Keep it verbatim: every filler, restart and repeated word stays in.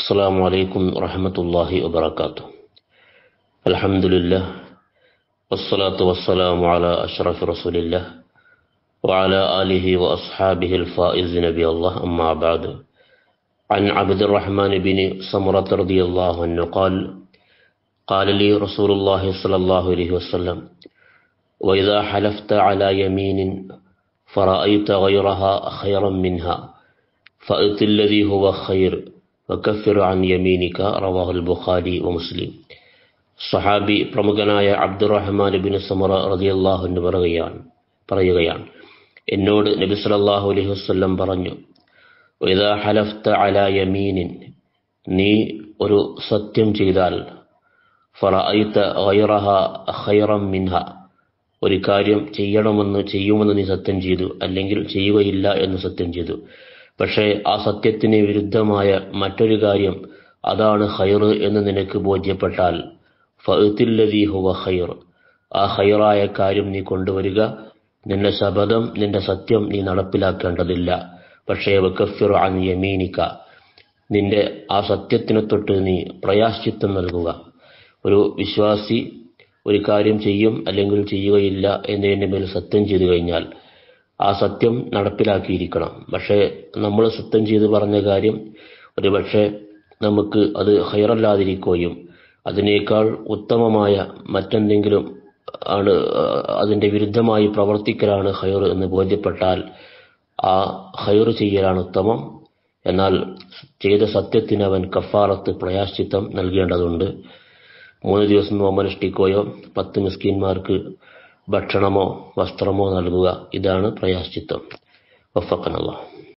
السلام عليكم ورحمة الله وبركاته. الحمد لله والصلاة والسلام على أشرف رسول الله وعلى آله وأصحابه الفائزين بالله، أما بعد. عن عبد الرحمن بن سمرة رضي الله عنه قال: قال لي رسول الله صلى الله عليه وسلم: وإذا حلفت على يمين فرأيت غيرها خيرا منها فأت الذي هو خير وكفر عن يمينك. رواه البخاري ومسلم. സഹാബി പ്രമുഖനായ അബ്ദുറഹ്മാൻ ഇബ്നു സമറ റളിയല്ലാഹു അൻഹു പറയുകയാണ് പറയുകയാണ് എന്നോട് നബി സല്ലല്ലാഹു അലൈഹി വസല്ലം പറഞ്ഞു: വഇദാ ഹലഫ്ത അലാ യമീനിൻ, നീ ഒരു സത്യം ചെയ്താൽ, ഫറഅയ്ത ഗൈറഹാ ഖൈറൻ മിൻഹ, ഒരു കാര്യം ചെയ്യണമെന്ന് ചെയ്യുമെന്ന് നീ സത്യം ചെയ്തു, അല്ലെങ്കിൽ ചെയ്യുകയില്ല എന്ന് സത്യം ചെയ്തു. പക്ഷേ ആ സത്യത്തിന് വിരുദ്ധമായ മറ്റൊരു കാര്യം അതാണ് ഖൈർ എന്ന് നിനക്ക് ബോധ്യപ്പെട്ടാൽ, ഫഅ്തില്ലദീ ഹുവ ഖൈർ, ആ ഖൈറായ കാര്യം നീ കൊണ്ടുവരിക. നിന്റെ ശപഥം, നിന്റെ സത്യം നീ നടപ്പിലാക്കേണ്ടതില്ല. പക്ഷേ വകഫിറു അൻ യമീനിക, നിന്റെ ആ സത്യത്തിനെ തൊട്ട് നീ പ്രയാശ്ചിത്തം നൽകുക. ഒരു വിശ്വാസി ഒരു കാര്യം ചെയ്യും അല്ലെങ്കിൽ ചെയ്യുകയില്ല എന്നതിൻ്റെ മേൽ സത്യം ചെയ്തു കഴിഞ്ഞാൽ ആ സത്യം നടപ്പിലാക്കിയിരിക്കണം. പക്ഷേ നമ്മൾ സത്യം ചെയ്ത് പറഞ്ഞ കാര്യം ഒരു പക്ഷേ നമുക്ക് അത് ഖൈറല്ലാതിരിക്കുകയും അതിനേക്കാൾ ഉത്തമമായ മറ്റെന്തെങ്കിലും ആണ്, അതിൻ്റെ വിരുദ്ധമായി പ്രവർത്തിക്കലാണ് ഖൈർ എന്ന് ബോധ്യപ്പെട്ടാൽ ആ ഖൈർ ചെയ്യലാണ് ഉത്തമം. എന്നാൽ ചെയ്ത സത്യത്തിന് അവൻ കഫാറത്ത്, പ്രയാശ്ചിത്തം നൽകേണ്ടതുണ്ട്. മൂന്ന് ദിവസം നോമ്പനുഷ്ഠിക്കുകയോ പത്ത് മിസ്കീന്മാർക്ക് ഭക്ഷണമോ വസ്ത്രമോ നൽകുക, ഇതാണ് പ്രയാശ്ചിത്തം. വഫഖനല്ലാഹ്.